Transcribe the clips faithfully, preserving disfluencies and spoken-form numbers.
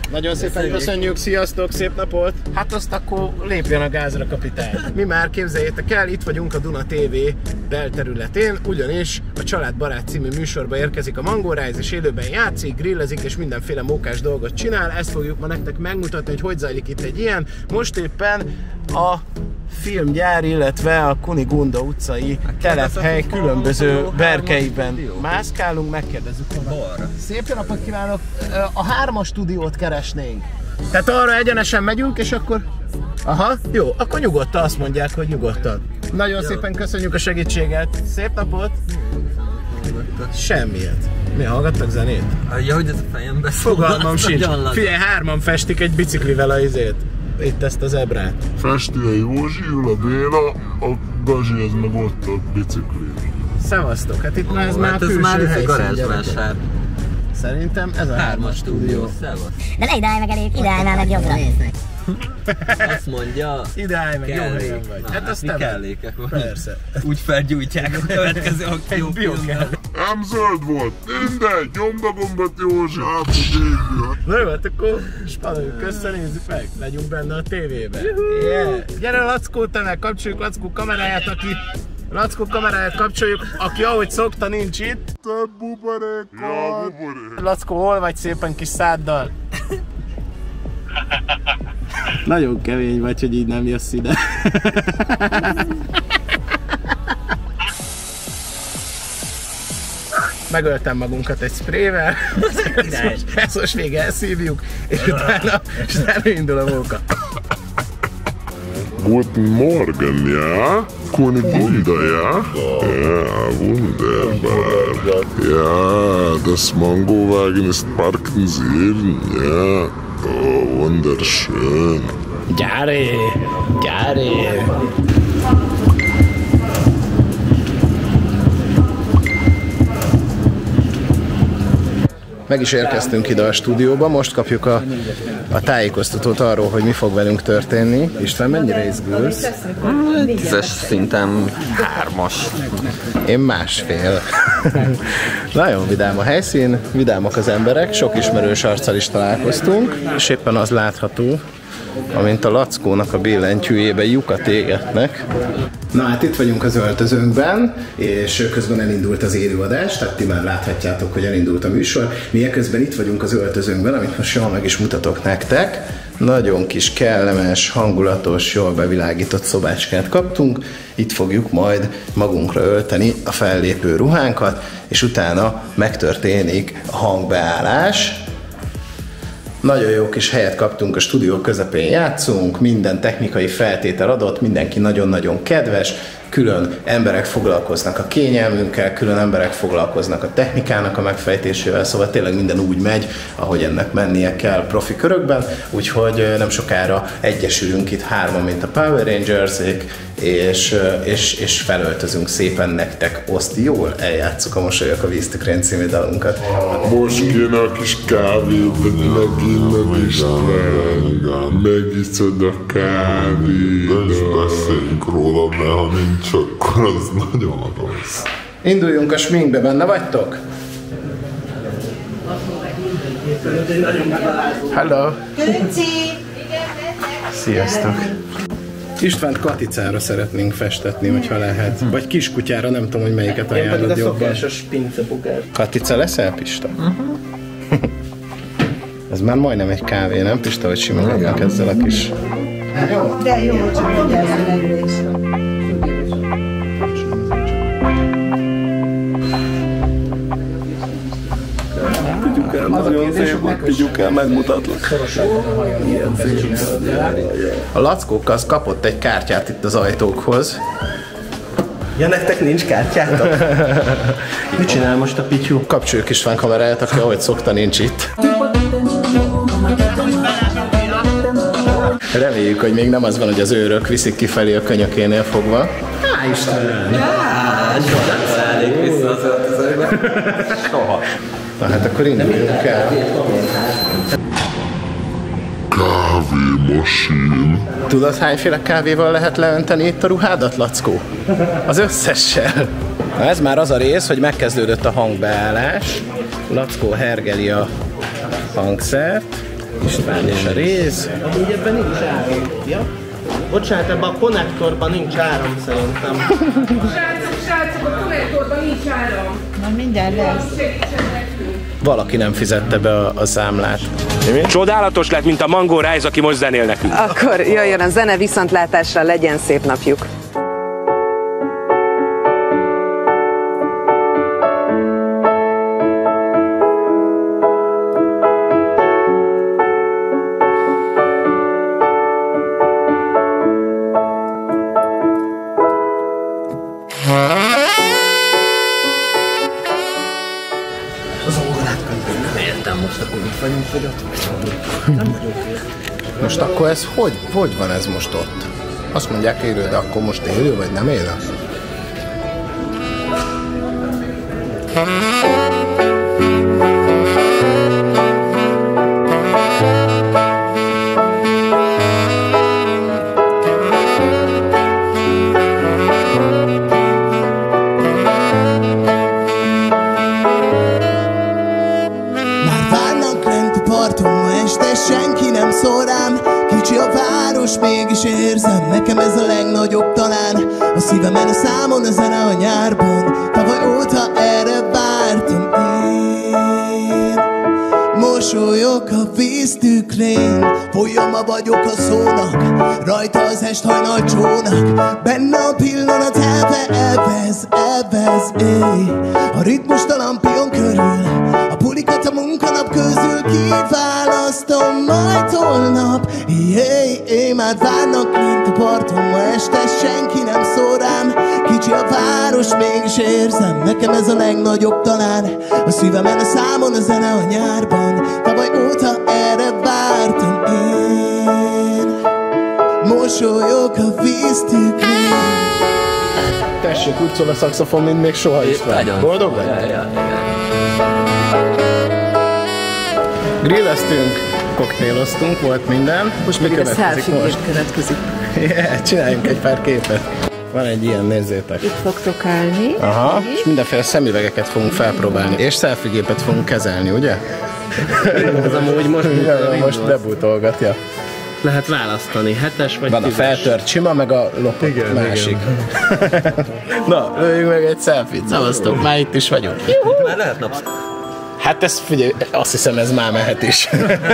Nagyon szépen köszönjük, sziasztok, szép napot! Hát azt akkor lépjen a gázra, kapitány! Mi már képzeljétek el, itt vagyunk a Duna té vé belterületén, ugyanis a Családbarát című műsorba érkezik a Mango Rise, és élőben játszik, grillezik és mindenféle mókás dolgot csinál. Ezt fogjuk ma nektek megmutatni, hogy hogy zajlik itt egy ilyen. Most éppen a filmgyár, illetve a Kunigunda utcai telephely különböző berkeiben mászkálunk, megkérdezzük. Szép jó napot kívánok! A hármas stúdiót keresnénk. Tehát arra egyenesen megyünk, és akkor... Aha, jó, akkor nyugodtan azt mondják, hogy nyugodtan. Nagyon jó. Szépen köszönjük a segítséget. Szép napot! Semmiet. Mi hallgattak zenét? Ja, hogy ez a fejembe szól. Fogalmam sincs. Figyelj, hárman festik egy biciklivel a izét. Itt ezt az ebrát. Festi a Józsi, ül a Béla, a Gazsi ez meg ott a bicikli. Szevasztok, hát itt oh, már ez már hát külső már helyszín, garázsvásár. Szerintem ez a hármas stúdió. Szevasz. De ne ideálj meg elég, ideálj már meg jobbra. Azt mondja, ideálj meg, jó helyen vagy. Na, hát azt mi nem. Kellékek van. Persze. Úgy felgyújtják a következő akciófilmben. Nem zöld volt, mindegy, nyomd a gombot Józsi, át a végül. Na jó, hát akkor spanoljuk össze, nézzük meg, legyünk benne a tévében. Yeah. Gyere Lackó, te meg kapcsoljuk Lackó kameráját, aki Lackó kameráját kapcsoljuk, aki ahogy szokta nincs itt. Te buborékkal. Ja, buborék. Lackó, hol vagy szépen kis száddal? Nagyon kemény vagy, hogy így nem jössz ide. Megöltem magunkat egy sprével, ezt most még elszívjuk, és utána, és utána indul a móka. Guten Morgen, ja? Kunigunda, ja? Ja, wunderbar. Ja, das Mangowagen ist parkt in Süden, ja. Oh, wunderschön. Gyere! Gyere! Meg is érkeztünk ide a stúdióba, most kapjuk a, a tájékoztatót arról, hogy mi fog velünk történni. István, mennyire izgulsz? Tízes szinten hármas. Én másfél. Nagyon vidám a helyszín, vidámak az emberek, sok ismerős arccal is találkoztunk, és éppen az látható, amint a Lackónak a billentyűjébe lyukat égetnek. Na hát itt vagyunk az öltözőnkben, és közben elindult az élőadás, tehát ti már láthatjátok, hogy elindult a műsor. Mi eközben itt vagyunk az öltözőnkben, amit most jól meg is mutatok nektek. Nagyon kis, kellemes, hangulatos, jól bevilágított szobácskát kaptunk. Itt fogjuk majd magunkra ölteni a fellépő ruhánkat, és utána megtörténik a hangbeállás. Nagyon jó kis helyet kaptunk, a stúdió közepén játszunk, minden technikai feltétel adott, mindenki nagyon-nagyon kedves, külön emberek foglalkoznak a kényelmünkkel, külön emberek foglalkoznak a technikának a megfejtésével, szóval tényleg minden úgy megy, ahogy ennek mennie kell profi körökben, úgyhogy nem sokára egyesülünk itt hárman, mint a Power Rangers-ék, és, és, és felöltözünk szépen nektek, oszt jól, eljátszuk a Mosolyok a víztükrén című dalunkat. Most kéne a kis kávét, hogy meginned István, megiszod a kávét. Ne is beszéljünk róla, mert ha nincs, akkor az nagyon rossz. Induljunk a sminkbe, benne vagytok? Hello! Sziasztok! Istvánt Katicára szeretnénk festetni, hogyha lehet. Vagy kiskutyára, nem tudom, hogy melyiket ajánlod jobban. Én pedig a szokásos pincebugár. Katica leszel, Pista? Uh-huh. Ez már majdnem egy kávé, nem Pista, hogy simogatnak ezzel a kis... Jó? De jó, csak mindjárt megülés. Nagyon szép, tudjuk el, megmutatlak. A Lackók az kapott egy kártyát itt az ajtókhoz. Ja, nektek nincs kártyátok? Mit csinál most a Pityú? Kapcsoljuk István kameráját, aki ahogy szokta nincs itt. Reméljük, hogy még nem az van, hogy az őrök viszik kifelé a könyökénél fogva. Há, Istenem! Jás, nem szállnék vissza az öltözőbe. Soha. Na hát akkor induljunk el. Kávémasin. Tudod, hányféle kávéval lehet leönteni itt a ruhádat, Lackó? Az összessel. Na ez már az a rész, hogy megkezdődött a hangbeállás. Lackó hergeli a hangszert. István és a réz. Amúgy ebben nincs áram. Ja? Bocsánat, ebben a konnektorban nincs áram szerintem. Srácok, srácok, a konnektorban nincs áram. Na mindjárt lesz. Valaki nem fizette be a, a számlát. Csodálatos lett, mint a Mango Rise, aki most zenél nekünk. Akkor jöjjön a zene, viszontlátásra, legyen szép napjuk. Most akkor ez hogy, hogy van ez most ott? Azt mondják élő, de akkor most élő vagy nem élő? Senki nem szól rám, kicsi a város, mégis érzem, nekem ez a legnagyobb talán. A szívemen a számon a zene a nyárban, tavaly óta erre vártam én. Mosolyog a víztükrén, folyama vagyok a szónak, rajta az est hajnal csónak, benne a pillanat elve, elvez, elvez, éj. A ritmustalan pion körül, a pulikat a munkanap közül kiválasztom majd holnap. Jéj, én már várnak mint a parton, ma este senki nem szól rám. Kicsi a város, mégis érzem, nekem ez a legnagyobb talán. A szívemen a számon a zene a nyárban, tavaly óta erre vártam én. Mosolyog a víztükrén. Tessék, úgy szól a szaxofon, mint még soha is van. Boldog vagy? Ja, ja, Grilleztünk, koktéloztunk, volt minden. Most még a selfie következik. Yeah, csináljunk egy pár képet. Van egy ilyen, nézzétek. Itt fogtok állni. Aha, és mindenféle szemüvegeket fogunk felpróbálni, és selfie-gépet fogunk kezelni, ugye? Ez amúgy most, ja, most bebútolgatja. Lehet választani, hetes vagy van tízes. A feltört sima, meg a lopott igen, másik. Igen. Na, lőjünk meg egy selfie-t. Szavaztok, már itt is vagyunk. Már lehet napsz. Hát ez figyelj, azt hiszem ez már mehet is.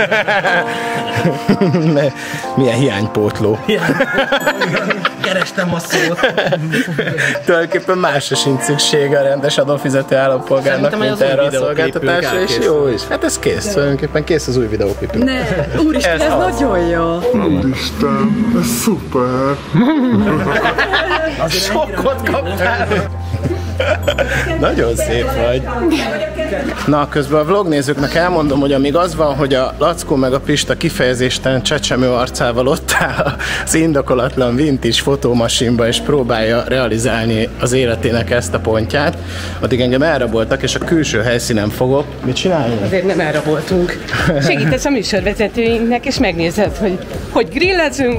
Milyen hiánypótló. Kerestem a szót. Tulajdonképpen másra sincs szüksége a rendes adófizető állampolgárnak, mint erre a szolgáltatásra, és jó is. Hát ez kész, tulajdonképpen kész az új videóklipünk. Ne, úristen, ez, ez nagyon jó. Úristen, ez szuper. Sokkot kaptál. Nagyon szép vagy. Na, közben a vlognézőknek elmondom, hogy amíg az van, hogy a Lackó meg a Pista kifejezéstelen csecsemő arcával ott áll az indokolatlan vintage fotómasinba és próbálja realizálni az életének ezt a pontját, addig engem elraboltak, és a külső helyszínen fogok. Mit csinálni? Azért nem elraboltunk. Segítesz a műsorvezetőinknek, és megnézed, hogy hogy grillezünk.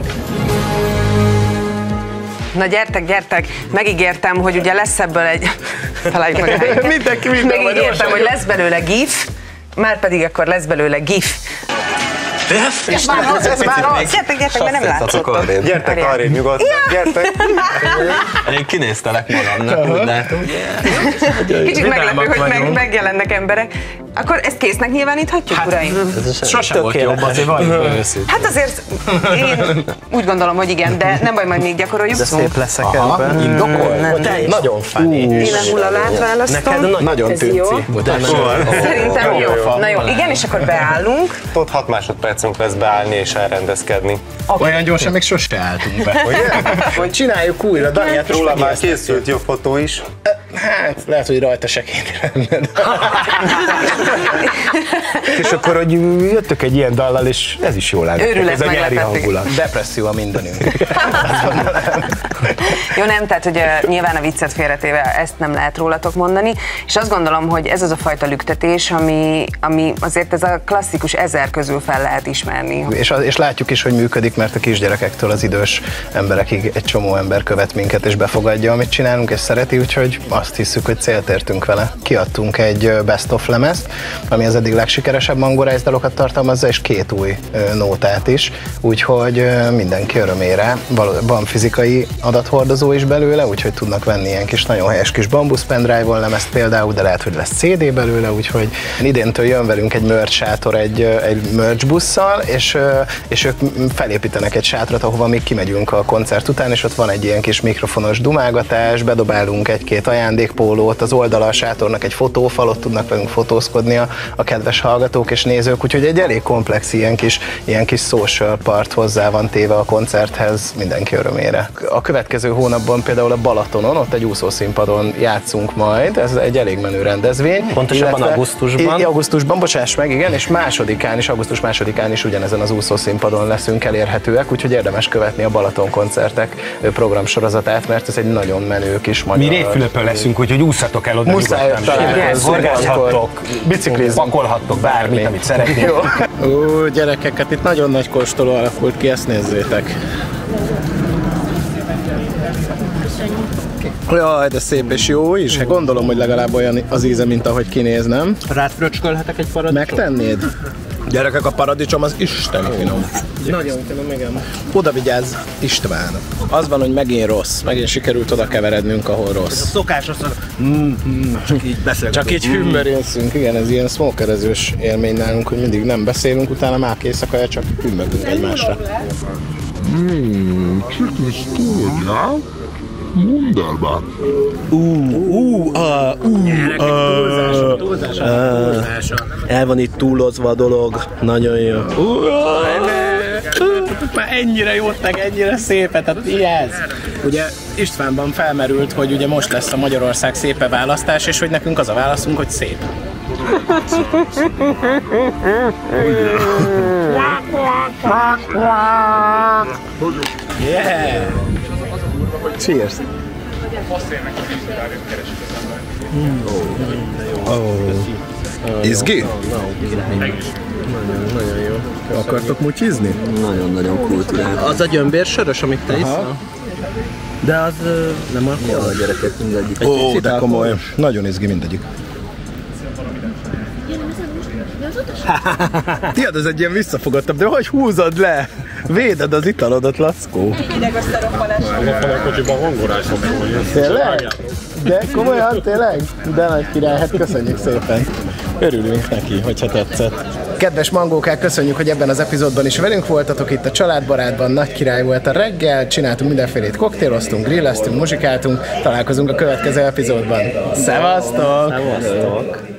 Na gyertek, gyertek, megígértem, hogy ugye lesz ebből egy... Találjuk meg a helyünket. Mindenki minden Megígértem, hogy lesz belőle gif, már pedig akkor lesz belőle gif. Ez már az, ez már az. Gyertek, gyertek, mert nem látszottok. Gyertek arrébb nyugodtan, gyertek. Én kinéztelek magamnak, úgy látom. Kicsit meglepő, hogy meg, megjelennek emberek. Akkor ezt késznek nyilváníthatjuk, hát, uraim? Sose volt jobb, azért vagy őszint. Hát azért én úgy gondolom, hogy igen, de nem baj, majd még gyakoroljuk. De szép leszek ebben. Indokol? Nagyon funny. Én a hullalát választom. Nagyon tűnci. Szerintem jó. Na jó, igen, és akkor beállunk. Ott hat másodpercünk lesz beállni és elrendezkedni. Olyan gyorsan még sose álltunk be, hogy csináljuk újra. Dani, hát róla már készült jó fotó is. Hát, lehet, hogy rajta se kéne lenned. És akkor, hogy jöttök egy ilyen dallal, és ez is jól áll. Őrület, meglepettük. Depresszió a mindenünk. Jó, nem, tehát hogy uh, nyilván a viccet félretéve ezt nem lehet rólatok mondani, és azt gondolom, hogy ez az a fajta lüktetés, ami, ami azért ez a klasszikus ezer közül fel lehet ismerni. És, és látjuk is, hogy működik, mert a kisgyerekektől az idős emberekig egy csomó ember követ minket, és befogadja, amit csinálunk, és szereti, úgyhogy azt hiszük, hogy célt értünk vele. Kiadtunk egy best of lemezt, ami az eddig legsikeresebb Mango Rice dalokat tartalmazza, és két új nótát is, úgyhogy mindenki örömére van fizikai adathordozó is belőle, úgyhogy tudnak venni ilyen kis nagyon helyes kis bambusz pendrive-on lemezt például, de lehet, hogy lesz cé dé belőle, úgyhogy idéntől jön velünk egy merch sátor egy, egy merch busszal, és, és ők felépítenek egy sátrat, ahova még kimegyünk a koncert után, és ott van egy ilyen kis mikrofonos dumálgatás, bedobálunk egy-két ajándékpólót, az oldala a sátornak egy fotófal, ott tudnak velünk fotózkodni a, a kedves hallgatók és nézők, úgyhogy egy elég komplex ilyen kis, ilyen kis social part hozzá van téve a koncerthez mindenki örömére. A következő hónapban például a Balatonon, ott egy úszószínpadon játszunk majd, ez egy elég menő rendezvény. Pontosabban augusztusban. Augusztusban, bocsáss meg, igen, és másodikán is, augusztus másodikán is ugyanezen az úszószínpadon leszünk elérhetőek, úgyhogy érdemes követni a Balaton koncertek programsorozatát, mert ez egy nagyon menő kis magyar. Mi Révfülöpön leszünk, úgyhogy ússzatok el oda. Muszáj horgászhattok, biciklizünk, pakolhattok bármit, amit szeretnél. Ó, gyerekeket, itt nagyon nagy kóstoló alakult ki, ezt nézzétek. Jaj, de szép és jó is. Hát gondolom, hogy legalább olyan az íze, mint ahogy kinéz, nem? Rád fröcskölhetek egy paradicsomot? Megtennéd? Gyerekek, a paradicsom az isteni finom. Nagyon finom, igen. Oda vigyázz, István. Az van, hogy megint rossz. Megint sikerült oda keverednünk, ahol rossz. Ez a szokásos, mm, mm, csak így beszélünk. Csak így hümmörészünk, igen, ez ilyen smokerezős élmény nálunk, hogy mindig nem beszélünk, utána már éjszakája csak hümmögünk egymásra. Hmm, csikis tudja? Mondd el már. Ú, ú, a, ú, túlzása, túlzása, túlzása. El van itt túlozva a dolog, nagyon jó. Már ennyire jót, meg ennyire szépet, tehát mi ez? Ugye Istvánban felmerült, hogy ugye most lesz a Magyarország szépe választás, és hogy nekünk az a válaszunk, hogy szép. Yeah! Cheers! Mm. Oh. Oh. Izgi? Nagyon jó. Akartok mutyizni? Nagyon-nagyon kultúrál. Az a gyömbérsörös, amit te iszol? De az uh, nem alkohol? Ja, a gyerekek mindegyik. Ó, oh, de komoly. Nagyon izgi mindegyik. Tiad, ez egy ilyen visszafogottabb, de hogy húzod le? Véded az italodat, Lackó. Ideg a szeropalás. A kocsiban hangolás fog szólni. Tényleg? De komolyan, tényleg? De nagy király, hát köszönjük szépen. Örülünk neki, hogyha tetszett. Kedves mangókák, köszönjük, hogy ebben az epizódban is velünk voltatok itt a Családbarátban. Nagy király volt a reggel, csináltunk mindenfélét, koktéloztunk, grilleztünk, muzsikáltunk. Találkozunk a következő epizódban. Szevasztok! Szevasztok!